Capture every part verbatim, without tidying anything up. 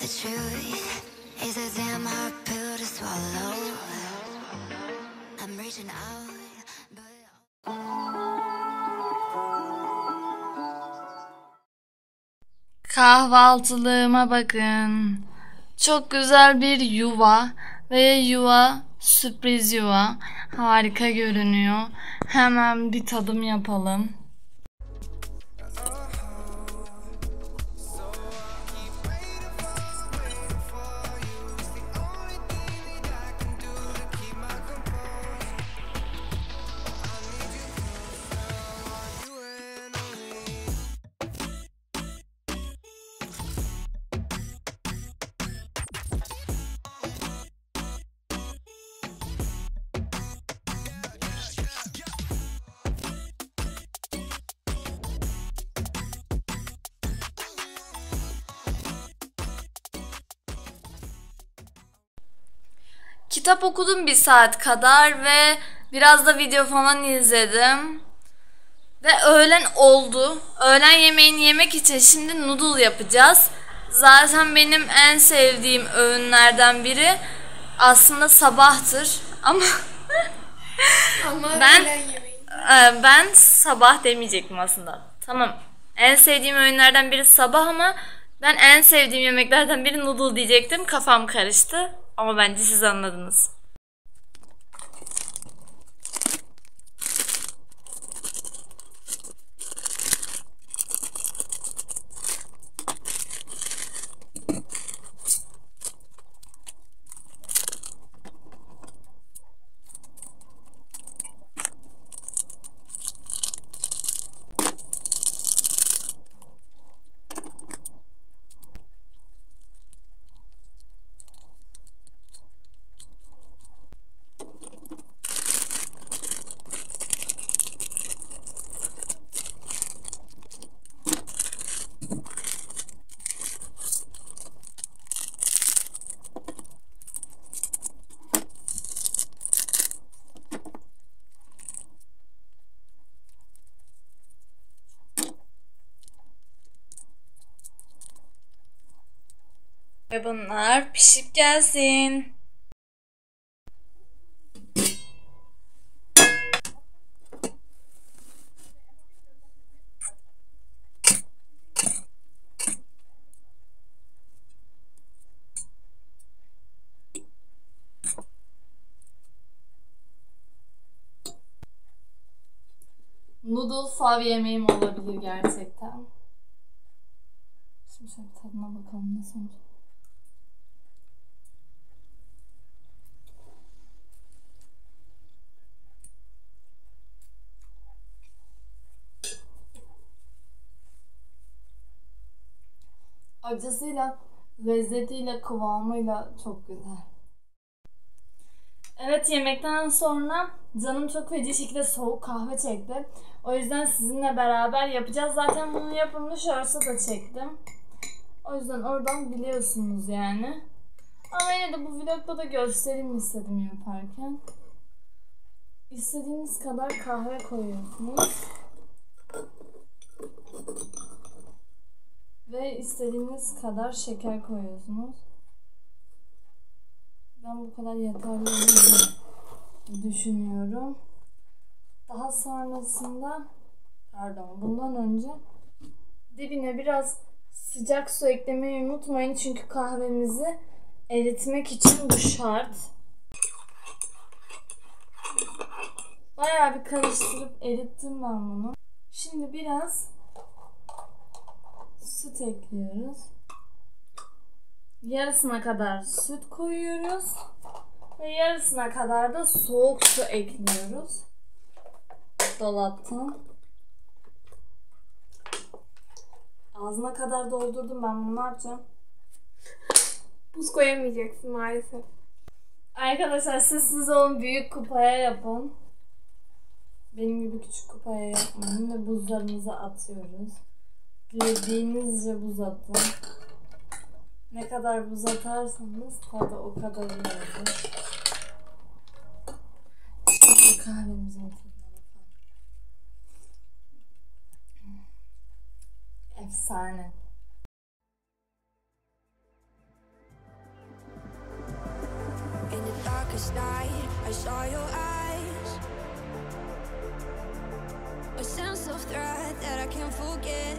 the truth is a damn hard pill to swallow. I'm reaching out, but... Kahvaltılığıma bakın. Çok güzel bir yuva ve yuva sürpriz yuva. Harika görünüyor. Hemen bir tadım yapalım. Kitap okudum bir saat kadar ve biraz da video falan izledim. Ve öğlen oldu. Öğlen yemeğini yemek için şimdi noodle yapacağız. Zaten benim en sevdiğim öğünlerden biri aslında sabahtır. Ama Ama ben ben sabah demeyecektim aslında. Tamam. En sevdiğim öğünlerden biri sabah ama ben en sevdiğim yemeklerden biri noodle diyecektim. Kafam karıştı. Ama bence siz anladınız. Ve bunlar pişip gelsin. Noodle fav yemeğim olabilir gerçekten. Şimdi şöyle tadına bakalım nasıl olacak. Acısıyla, lezzetiyle, kıvamıyla çok güzel. Evet, yemekten sonra canım çok feci şekilde soğuk kahve çekti. O yüzden sizinle beraber yapacağız. Zaten bunun yapımını shorts'a da çektim. O yüzden oradan biliyorsunuz yani. Ama yine de bu vlogda da göstereyim istedim yaparken. İstediğiniz kadar kahve koyuyorsunuz. Ve istediğiniz kadar şeker koyuyorsunuz. Ben bu kadar yeterli olduğunu düşünüyorum. Daha sonrasında, pardon bundan önce dibine biraz sıcak su eklemeyi unutmayın. Çünkü kahvemizi eritmek için bu şart. Bayağı bir karıştırıp erittim ben bunu. Şimdi biraz süt ekliyoruz. Yarısına kadar süt koyuyoruz. Ve yarısına kadar da soğuk su ekliyoruz. Dolaptan. Ağzına kadar doldurdum, ben bunu ne yapacağım? Buz koyamayacaksın maalesef. Arkadaşlar sessiz olun, büyük kupaya yapın. Benim gibi küçük kupaya yapmayın ve buzlarınızı atıyoruz. Dilediğinizce buz atın. Ne kadar buz atarsanız tadı o kadar iyi olur. Şimdi kahvemizi atalım. Efsane. darkest night, I saw your eyes. A sense of threat that I can't forget.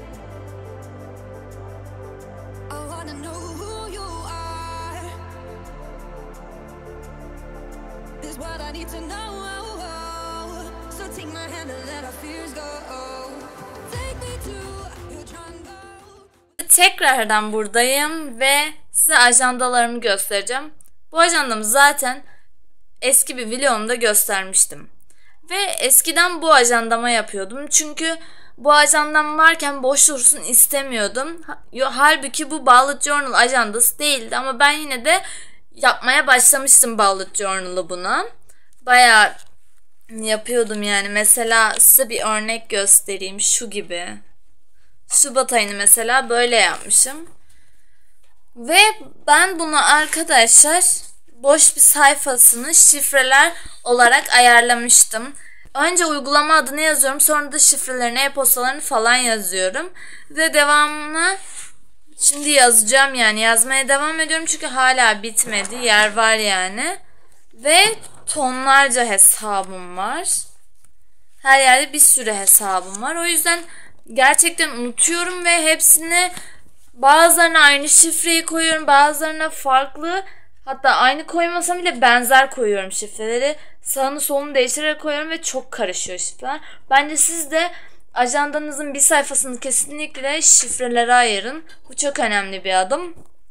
I wanna know who you are. This is what I need to know. So take my hand and let our fears go. Take me to your jungle. Tekrardan buradayım ve size ajandalarımı göstereceğim. Bu ajandamı zaten eski bir vlogumda göstermiştim. Ve eskiden bu ajandama yapıyordum. Çünkü bu ajandam varken boş dursun istemiyordum. Halbuki bu Bullet Journal ajandası değildi ama ben yine de yapmaya başlamıştım Bullet Journal'ı buna. Bayağı yapıyordum yani. Mesela size bir örnek göstereyim. Şu gibi. Şubat ayını mesela böyle yapmışım. Ve ben bunu arkadaşlar boş bir sayfasını şifreler olarak ayarlamıştım. Önce uygulama adını yazıyorum. Sonra da şifrelerini, e-postalarını falan yazıyorum. Ve devamını şimdi yazacağım yani. Yazmaya devam ediyorum çünkü hala bitmedi. Yer var yani. Ve tonlarca hesabım var. Her yerde bir sürü hesabım var. O yüzden gerçekten unutuyorum ve hepsini, bazılarına aynı şifreyi koyuyorum, bazılarına farklı, hatta aynı koymasam bile benzer koyuyorum şifreleri. Sağını solunu değiştirerek koyuyorum ve çok karışıyor şifreler. Bence siz de ajandanızın bir sayfasını kesinlikle şifrelere ayırın. Bu çok önemli bir adım.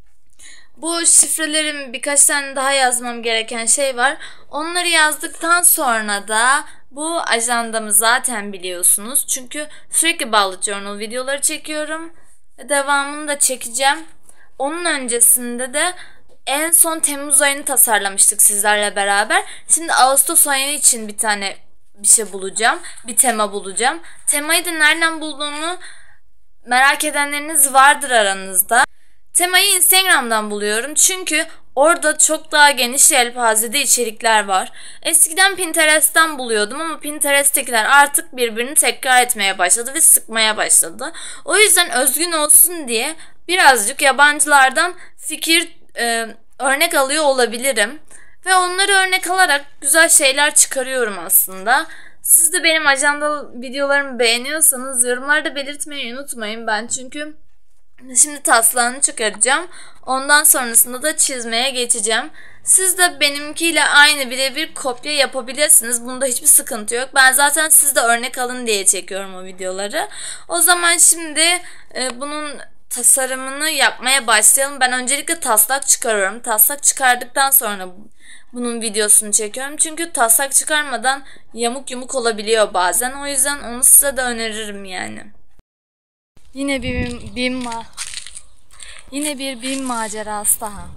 Bu şifrelerin birkaç tane daha yazmam gereken şey var. Onları yazdıktan sonra da bu ajandamı zaten biliyorsunuz. Çünkü sürekli Bullet Journal videoları çekiyorum. Devamını da çekeceğim. Onun öncesinde de en son Temmuz ayını tasarlamıştık sizlerle beraber. Şimdi Ağustos ayı için bir tane bir şey bulacağım. Bir tema bulacağım. Temayı da nereden bulduğumu merak edenleriniz vardır aranızda. Temayı Instagram'dan buluyorum. Çünkü orada çok daha geniş yelpazede içerikler var. Eskiden Pinterest'ten buluyordum ama Pinterest'tekiler artık birbirini tekrar etmeye başladı ve sıkmaya başladı. O yüzden özgün olsun diye birazcık yabancılardan fikir e, örnek alıyor olabilirim. Ve onları örnek alarak güzel şeyler çıkarıyorum aslında. Siz de benim ajanda videolarımı beğeniyorsanız yorumlarda belirtmeyi unutmayın. Ben çünkü şimdi taslağını çıkaracağım. Ondan sonrasında da çizmeye geçeceğim. Siz de benimkiyle aynı birebir kopya yapabilirsiniz. Bunda hiçbir sıkıntı yok. Ben zaten siz de örnek alın diye çekiyorum o videoları. O zaman şimdi e, bunun tasarımını yapmaya başlayalım. Ben öncelikle taslak çıkarıyorum. Taslak çıkardıktan sonra bunun videosunu çekiyorum. Çünkü taslak çıkarmadan yamuk yumuk olabiliyor bazen. O yüzden onu size de öneririm yani. Yine bir bir ma Yine bir BİM macerası daha.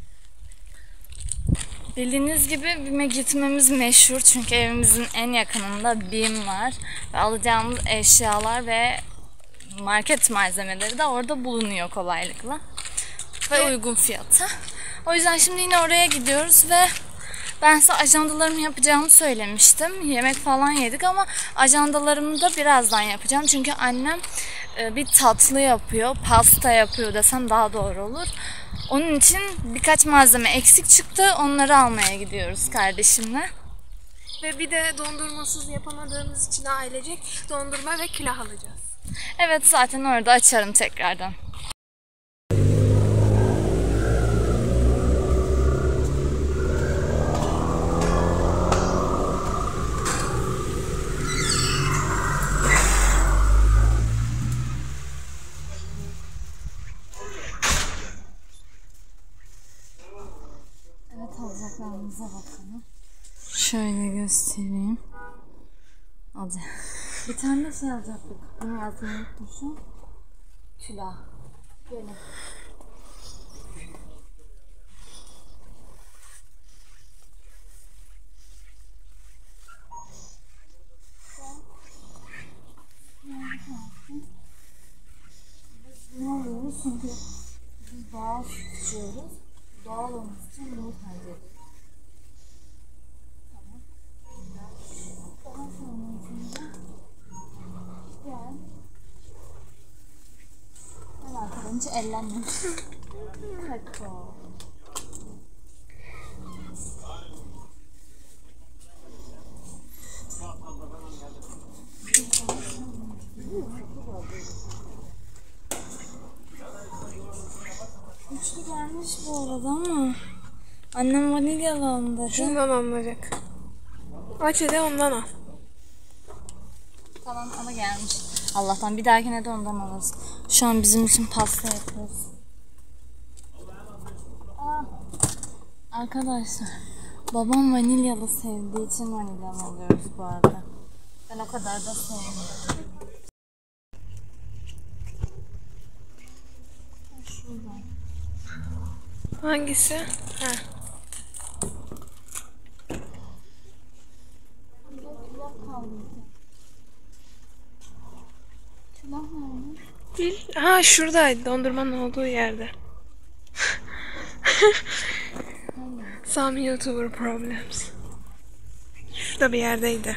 Bildiğiniz gibi BİM'e gitmemiz meşhur çünkü evimizin en yakınında BİM var ve alacağımız eşyalar ve market malzemeleri de orada bulunuyor kolaylıkla ve uygun fiyata. O yüzden şimdi yine oraya gidiyoruz ve ben size ajandalarımı yapacağımı söylemiştim. Yemek falan yedik ama ajandalarımı da birazdan yapacağım. Çünkü annem bir tatlı yapıyor, pasta yapıyor desem daha doğru olur. Onun için birkaç malzeme eksik çıktı. Onları almaya gidiyoruz kardeşimle. Ve bir de dondurmasız yapamadığımız için ailecek dondurma ve külah alacağız. Evet, zaten orada açarım tekrardan. Alacaklarımıza bakalım. Şöyle göstereyim. Hadi. Bir tane de şey alacaktık. Bunu yazmayı unutmuşum. Külah. Gelin. Ne oluyoruz? Çünkü biz doğal tutuyoruz. Doğal olması için bunu tercih ediyoruz. Tamam. Daha sonrasında gel. Gel arkadan hiç ellenmemiş. Kakao. Üçlü gelmiş bu arada ama annem vanilyalı alın dedi. Şundan alınacak. Aç hadi ondan al. Tamam ama gelmiş. Allah'tan bir dahakine de ondan alırız. Şu an bizim için pasta yapıyoruz. Aa, arkadaşlar babam vanilyalı sevdiği için vanilyalı alıyoruz bu arada. Ben o kadar da sevmiyorum. Şuradan. Hangisi? Ha. Bil. Ha şuradaydı. Dondurmanın olduğu yerde. Some YouTuber problems. Şurada bir yerdeydi.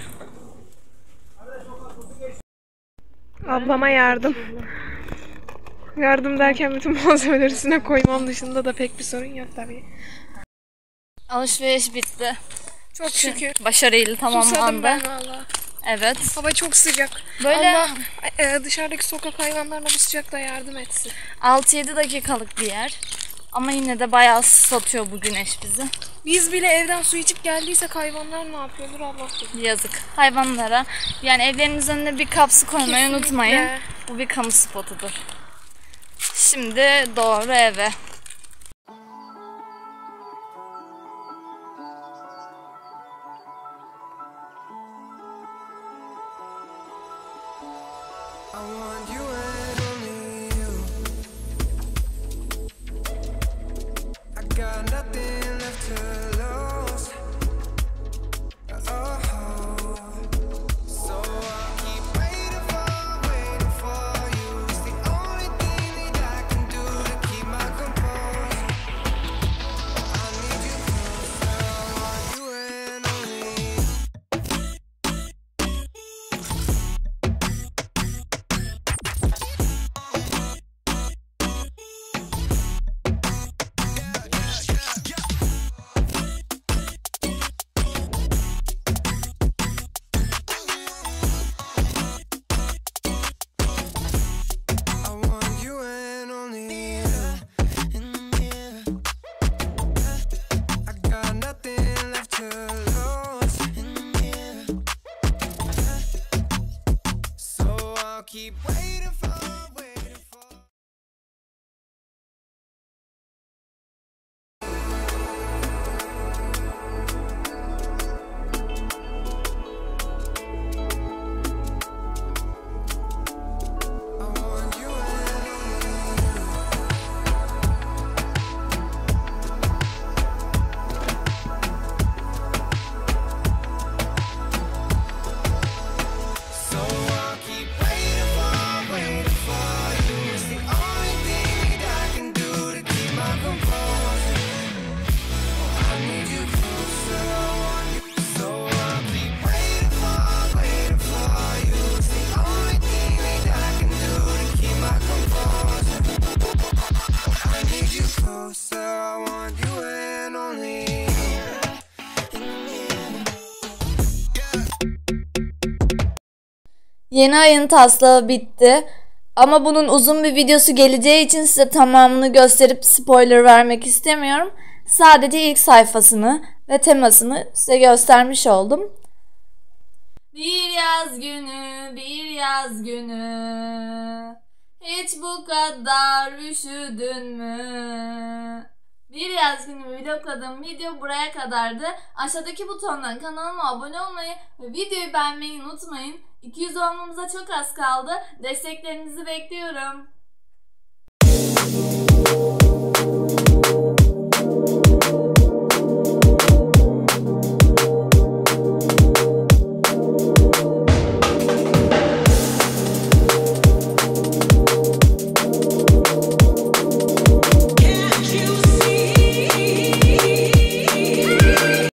Ablama yardım. Yardım derken bütün malzemeleri üstüne koymam dışında da pek bir sorun yok tabii. Alışveriş bitti. Çok şükür. Başarıyla Susadım tamamlandı. ben valla. Evet. Hava çok sıcak. Böyle Allah e, dışarıdaki sokak hayvanlarına bu sıcakta yardım etsin. altı yedi dakikalık bir yer. Ama yine de bayağı satıyor bu güneş bizi. Biz bile evden su içip geldiysek hayvanlar ne yapıyordur Allah bilir. Yazık. Hayvanlara yani evlerinizin önüne bir kap su koymayı Kesinlikle. unutmayın. Bu bir kamu spotudur. Şimdi doğru eve. I want you and only you. I got nothing left to lose. Oh, so I'll keep waiting for, waiting for you. It's the only thing that I can do to keep my composure. I need you closer. I want you and only you. I want you and only you. I got nothing left to lose. So I'll keep waiting for, waiting for. I want you and only you. So I'll keep waiting for, waiting for you. It's the only thing that I can do to keep my composure. I need you closer, I want you. So I'll keep waiting for, waiting for you. It's the only thing that I can do to keep my composure. I need you closer, I want you and only you. Yeni ayın taslağı bitti. Ama bunun uzun bir videosu geleceği için size tamamını gösterip spoiler vermek istemiyorum. Sadece ilk sayfasını ve temasını size göstermiş oldum. Bir yaz günü, bir yaz günü, hiç bu kadar üşüdün mü? Bir yaz günü vlogladığım video buraya kadardı. Aşağıdaki butondan kanalıma abone olmayı ve videoyu beğenmeyi unutmayın. iki yüz olmamıza çok az kaldı. Desteklerinizi bekliyorum.